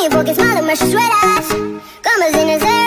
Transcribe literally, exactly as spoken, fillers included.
ni porque smile muchas ruedas, como sin hacer